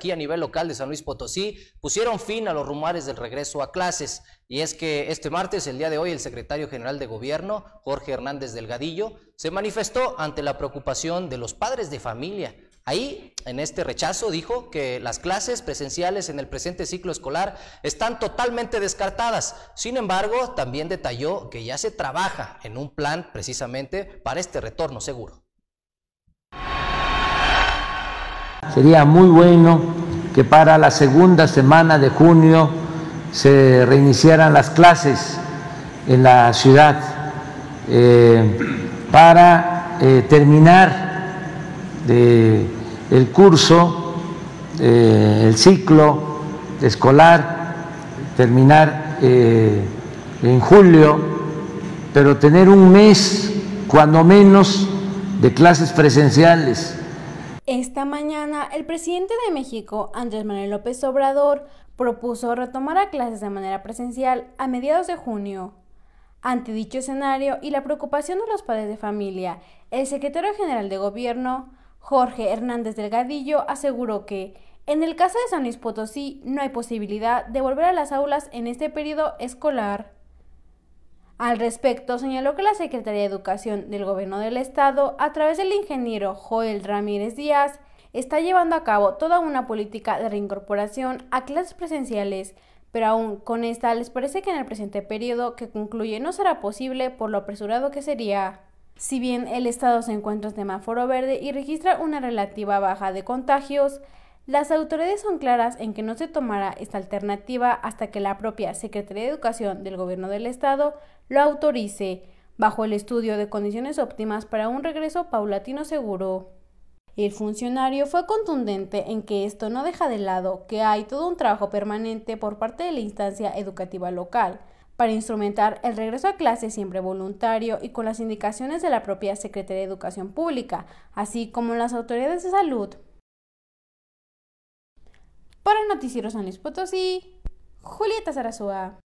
aquí a nivel local de San Luis Potosí pusieron fin a los rumores del regreso a clases. Y es que este martes, el día de hoy, el secretario general de Gobierno, Jorge Hernández Delgadillo, se manifestó ante la preocupación de los padres de familia. Ahí, en este rechazo, dijo que las clases presenciales en el presente ciclo escolar están totalmente descartadas. Sin embargo, también detalló que ya se trabaja en un plan precisamente para este retorno seguro. Sería muy bueno que para la segunda semana de junio se reiniciaran las clases en la ciudad para terminar el curso, el ciclo escolar, terminar en julio, pero tener un mes, cuando menos, de clases presenciales. Esta mañana, el presidente de México, Andrés Manuel López Obrador, propuso retomar a clases de manera presencial a mediados de junio. Ante dicho escenario y la preocupación de los padres de familia, el secretario general de Gobierno, Jorge Hernández Delgadillo, aseguró que, en el caso de San Luis Potosí, no hay posibilidad de volver a las aulas en este periodo escolar. Al respecto, señaló que la Secretaría de Educación del Gobierno del Estado, a través del ingeniero Joel Ramírez Díaz, está llevando a cabo toda una política de reincorporación a clases presenciales, pero aún con esta les parece que en el presente periodo que concluye no será posible por lo apresurado que sería. Si bien el Estado se encuentra en semáforo verde y registra una relativa baja de contagios, las autoridades son claras en que no se tomará esta alternativa hasta que la propia Secretaría de Educación del Gobierno del Estado lo autorice, bajo el estudio de condiciones óptimas para un regreso paulatino seguro. El funcionario fue contundente en que esto no deja de lado que hay todo un trabajo permanente por parte de la instancia educativa local para instrumentar el regreso a clases siempre voluntario y con las indicaciones de la propia Secretaría de Educación Pública, así como las autoridades de salud. Para el Noticiero San Luis Potosí, Julieta Zarazúa.